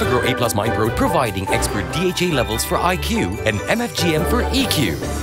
Enfagrow A MindPro providing expert DHA levels for IQ and MFGM for EQ.